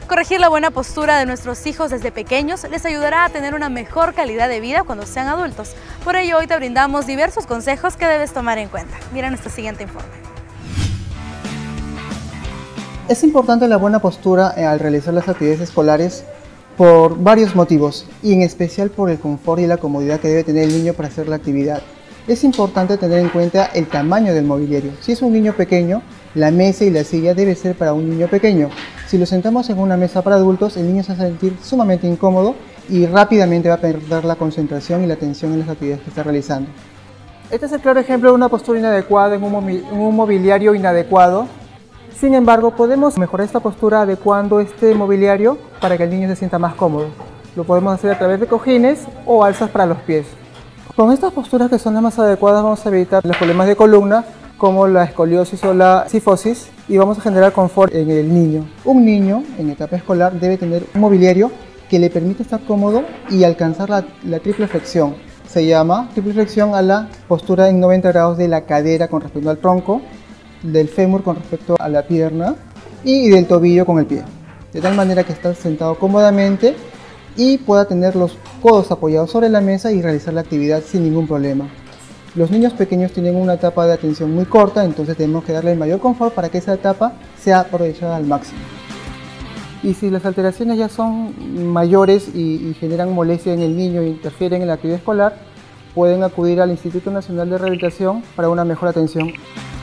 Corregir la buena postura de nuestros hijos desde pequeños les ayudará a tener una mejor calidad de vida cuando sean adultos. Por ello, hoy te brindamos diversos consejos que debes tomar en cuenta. Mira nuestro siguiente informe. Es importante la buena postura al realizar las actividades escolares por varios motivos, y en especial por el confort y la comodidad que debe tener el niño para hacer la actividad. Es importante tener en cuenta el tamaño del mobiliario. Si es un niño pequeño, la mesa y la silla debe ser para un niño pequeño. Si lo sentamos en una mesa para adultos, el niño se va a sentir sumamente incómodo y rápidamente va a perder la concentración y la atención en las actividades que está realizando. Este es el claro ejemplo de una postura inadecuada en un mobiliario inadecuado. Sin embargo, podemos mejorar esta postura adecuando este mobiliario para que el niño se sienta más cómodo. Lo podemos hacer a través de cojines o alzas para los pies. Con estas posturas, que son las más adecuadas, vamos a evitar los problemas de columna como la escoliosis o la cifosis, y vamos a generar confort en el niño. Un niño en etapa escolar debe tener un mobiliario que le permita estar cómodo y alcanzar la triple flexión. Se llama triple flexión a la postura en 90 grados de la cadera con respecto al tronco, del fémur con respecto a la pierna y del tobillo con el pie, de tal manera que está sentado cómodamente y pueda tener los codos apoyados sobre la mesa y realizar la actividad sin ningún problema. Los niños pequeños tienen una etapa de atención muy corta, entonces tenemos que darle el mayor confort para que esa etapa sea aprovechada al máximo. Y si las alteraciones ya son mayores y generan molestia en el niño e interfieren en la actividad escolar, pueden acudir al Instituto Nacional de Rehabilitación para una mejor atención.